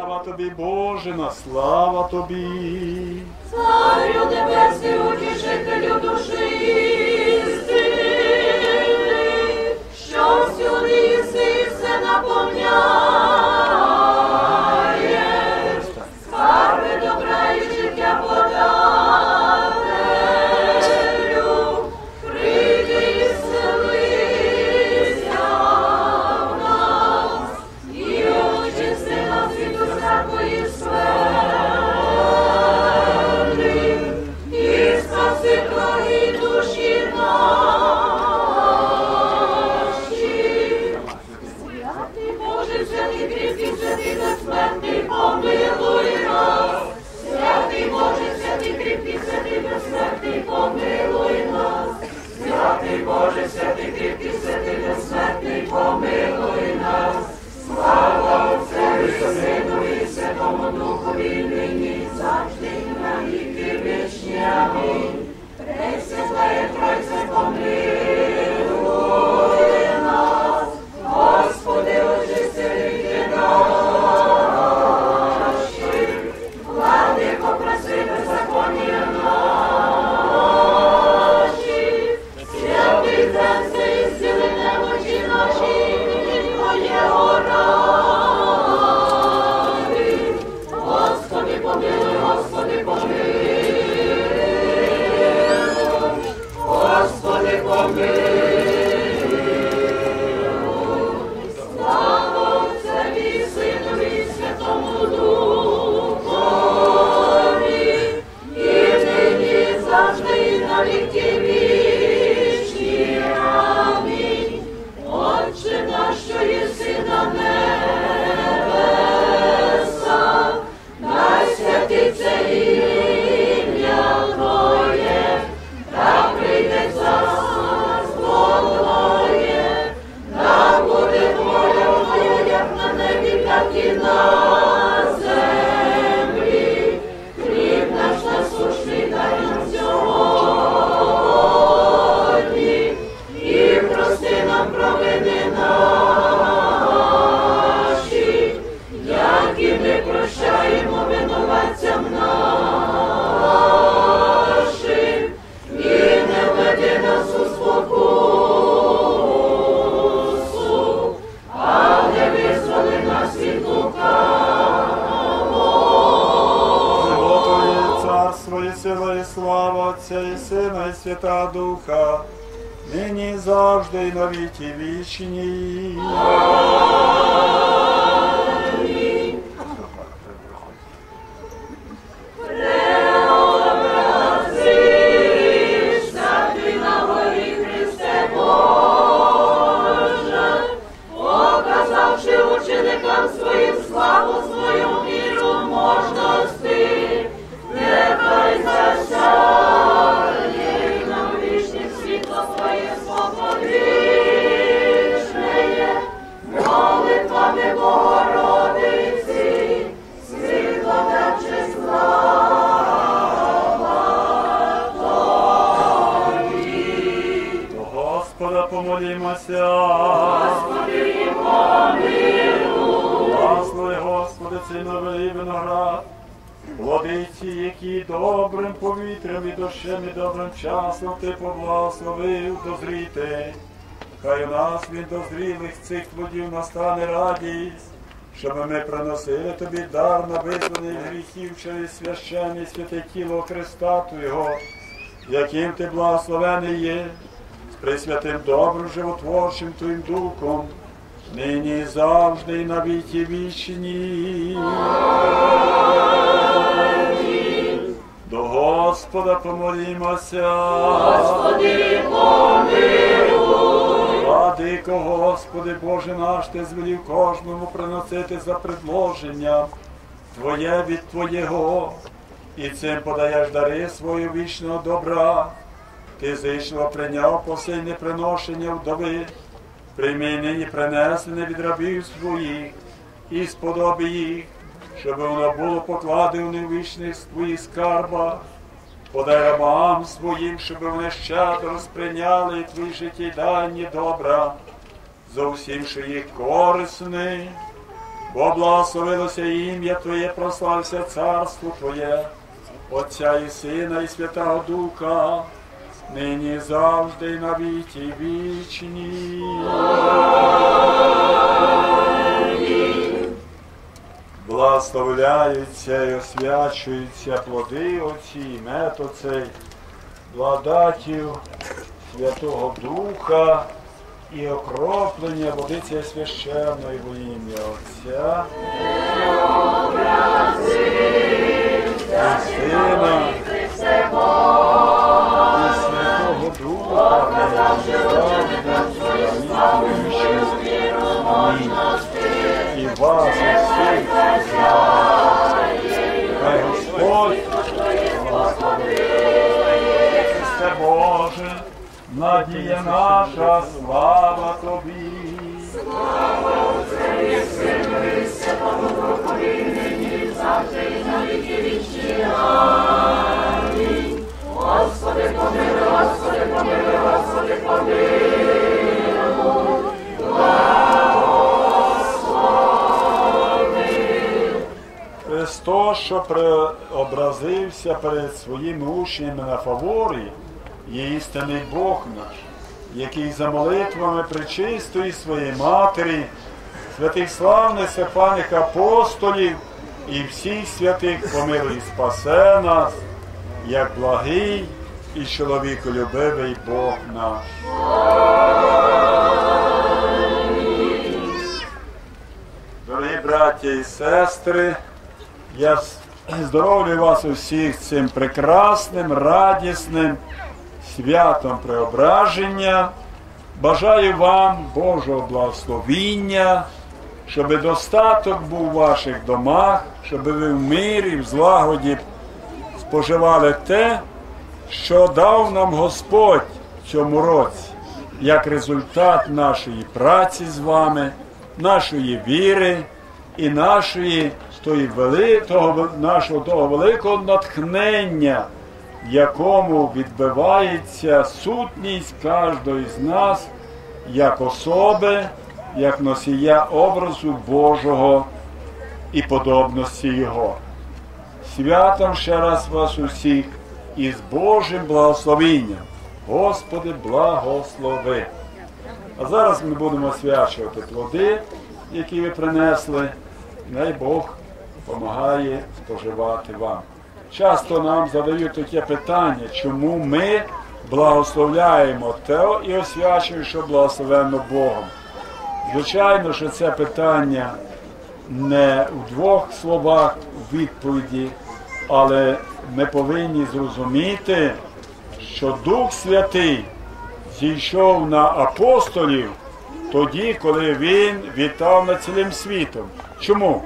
Слава тобі, Боже, на слава тобі. Царю небесний, утішителю душі істини, що всюди єси все наповняє, скарби добра і життя подателю, прийди і вселися в нас, і очисти нас від усякої скверни, і спаси благі душі наші. Святий Боже, святий кріпкий, святий безсмертний, помилуй нас. Святий Боже, святий кріпкий, святий безсмертний, помилуй нас. Святий Боже, святий кріпкий, святий безсмертний, помилуй нас. Слава Отцеві, Сину і Святому Духові, нині і завжди, і на віки вічні. Амінь. Пресвятая Тройця, помилуй нас. Господи, очисти гріхи наші. Владико, прости беззаконня наші. Святий Христе, зціли немочі наші, імені Твоєго ради. Господи, помилуй, Господи, помилуй. Господи, помилуй. Слава Отцеві, Синові, Святому Духові, і нині, і завжди, і на віки вічні. Амінь. Отче наш, що єси на небесах, най святиться ім'я Твоє, та прийде царство Твоє, да буде воля Твоя, як на небі, так і на землі. Хліб наш насущний дай нам сьогодні, і прости нам провини наші, як і ми прощаємо винуватцям нашим, і не введи нас у спокусу, але визволи нас від лукавого. Твоє царство і сила, і слава Отця і Сина, і Свята Духа, нині і завжди, і на віки вічні. Преобразишся ти на горі, Христе Боже, показавши ученикам своїм славу, свою міру можності, нехай засяє нам вічне світло Твоє споконвічне, молитвами Богородиці, світло та числа. До Господа помолімося. Господи, помилуй. Благослови, Господи, цей новий виноград, плодиці, які добрим повітрям і дощем і добрим часом Ти поблагословив дозріти. Хай у нас від дозрілих цих плодів настане радість, щоб ми приносили Тобі дар на визволення гріхів через священне і святе тіло Христа Твого, яким Ти благословений є, з присвятим добрим животворчим Твоїм Духом, нині і завжди, і на віки вічні. До Господа помолімося. Господи, помилуй. Владико, Господи, Боже наш, Ти звелів кожному приносити за предложення Твоє від Твоєго, і цим подаєш дари свого вічного добра. Ти зійшло прийняв посильне приношення вдови, прийми нині принесене від рабів своїх, і сподоби їх, щоб воно було покладене у вічних Твоїх скарбах. Подай рабам своїм, щоб вони щедро сприйняли Твої життєдайні добра, зовсім, що їх корисний, Поблагословилося ім'я Твоє, прослався царство Твоє, Отця і Сина, і Святого Духа, нині і завжди, і на віки вічні. Благословляються і освячуються плоди оці, і мед оцей, благодаттю Святого Духа і окроплення водицею священної во ім'я Отця і Сина і Святого Духа, амінь. І вас усіх, хай Господь Христе Боже, надія наша, слава Тобі. Слава Отцю і Сину і Святому Духові, нині завжди і на віки вічні. Амінь. Господи, помилуй, Господи, помилуй, Господи, помилуй. Христос, що преобразився перед своїми учнями на фаворі, є істинний Бог наш, який за молитвами пречистої своєї Матері, святих славних сефаних апостолів і всіх святих помилуй і спасе нас, як благий і чоловіколюбивий Бог наш. Дорогі браття і сестри, я здоровлю вас усіх цим прекрасним, радісним святом преображення. Бажаю вам Божого благословіння, щоб достаток був у ваших домах, щоб ви в мирі, в злагоді споживали те, що дав нам Господь в цьому році, як результат нашої праці з вами, нашої віри і нашої нашого великого натхнення, в якому відбивається сутність кожного з нас, як особи, як носія образу Божого і подобності Його. Святом ще раз вас усіх і з Божим благословенням. Господи, благослови! А зараз ми будемо освячувати плоди, які ви принесли. Най Бог допомагає споживати вам. Часто нам задають таке питання, чому ми благословляємо те і освячуємо, що благословенно Богом. Звичайно, що це питання не в двох словах відповіді, але ми повинні зрозуміти, що Дух Святий зійшов на апостолів тоді, коли Він вітав над цілим світом. Чому?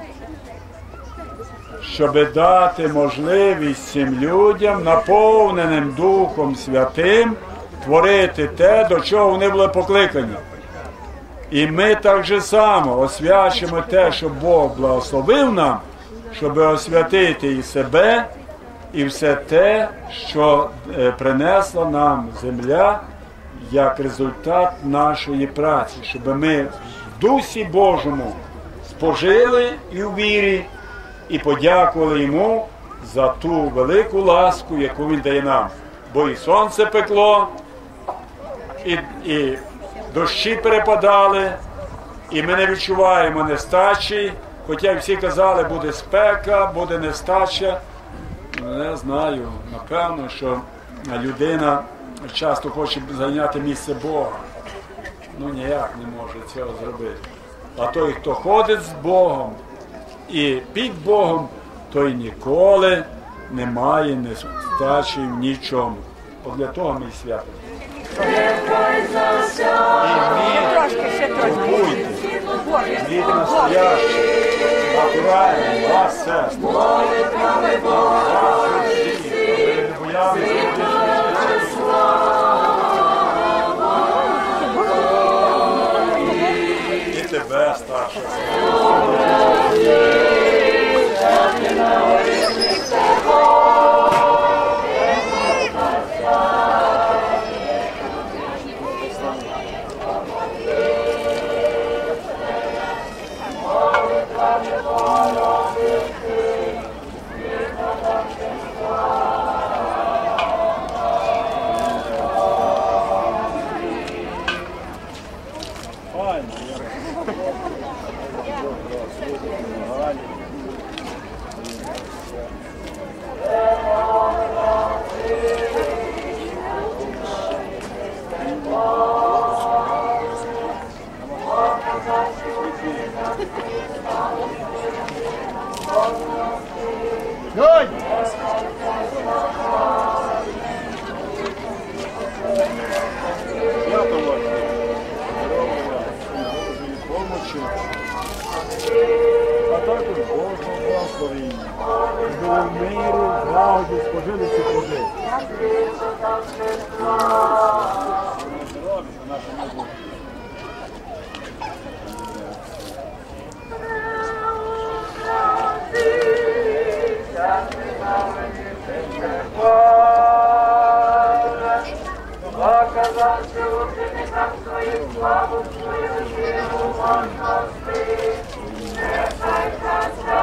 Щоб дати можливість цим людям, наповненим Духом Святим, творити те, до чого вони були покликані. І ми так же само освячимо те, що Бог благословив нам, щоб освятити і себе, і все те, що принесла нам земля, як результат нашої праці, щоб ми в Дусі Божому спожили і в вірі, і подякували Йому за ту велику ласку, яку Він дає нам. Бо і сонце пекло, і дощі перепадали, і ми не відчуваємо нестачі, хоча всі казали, буде спека, буде нестача. Не знаю, напевно, що людина часто хоче зайняти місце Бога. Ну ніяк не може цього зробити. А той, хто ходить з Богом і під Богом, той ніколи не має нестачі в нічому. От для того ми і святимо. І купуйте, від настоящих, натуральних, вас, сестри. І тебе, старша. А також Божого благословення. Були в мирі, злагоді, спожили ці плоди. Показавши ученикам своїм славу свою силу можності, нехай казка.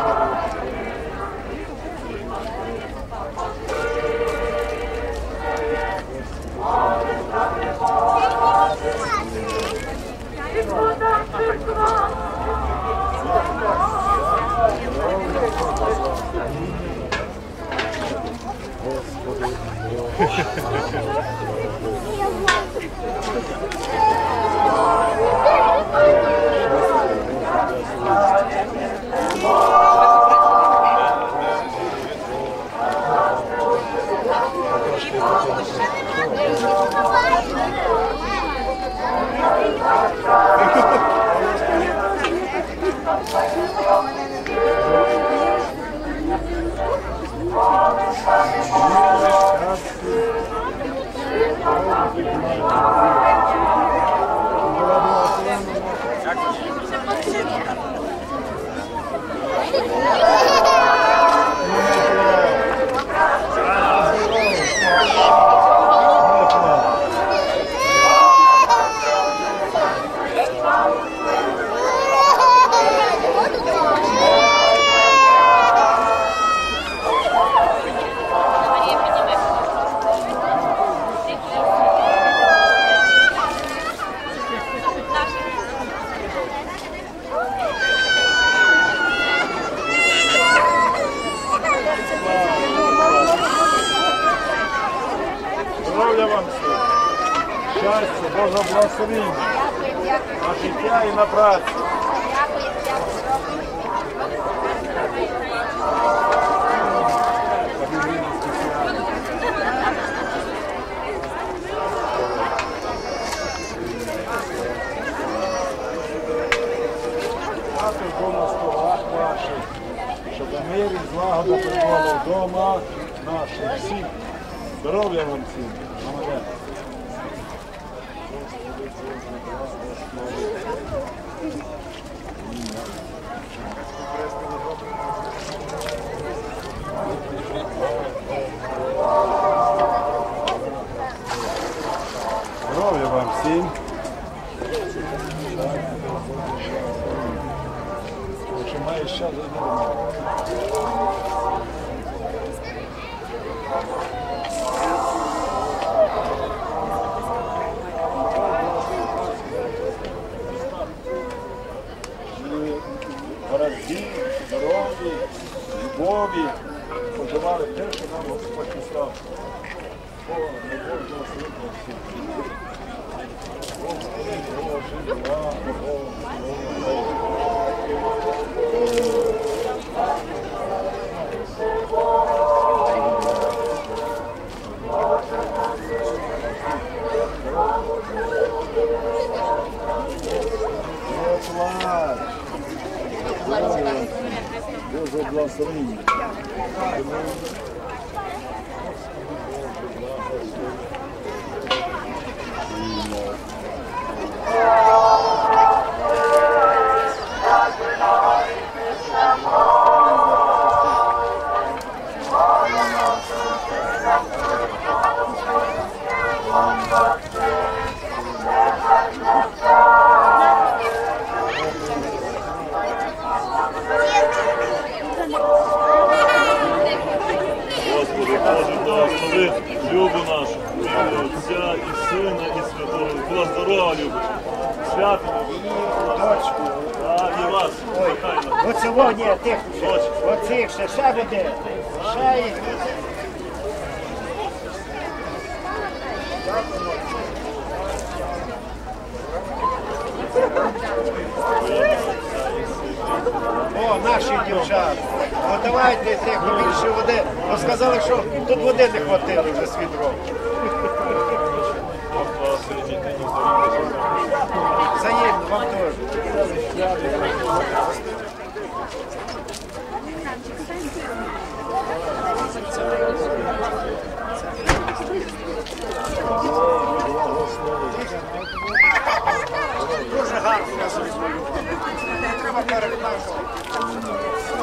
Здоров'я вам всім, щастя, Божого благословення на життя і на працю. Також Бог на столах ваших, щоб мир і злагода прибула вдома наших всіх. Здоров'я вам всім. Молодець. Здоров'я вам всім. Чи маєш ще задоволення? Гаразді, здоров'ї, любові, поживали те, що нам Господь послав. Бога, не Божого світла всіх. Господи, Боже, Бога, Боже благословення. Господи, Боже, благослови Любу нашу, в ім'я Отця і Сина, і Святого. Була здорова, Люба. Святого, Дочку. і вас, Михайло. От сьогодні тих, Дочку. оцих ще буде. Ще їх. Отця і Сина, і Святого. О, наші дівчата. О, давайте тихо більше води. Бо сказали, що тут води не хватило вже з відром. Взаємно, вам теж. Дуже гарно. Не треба перекладати.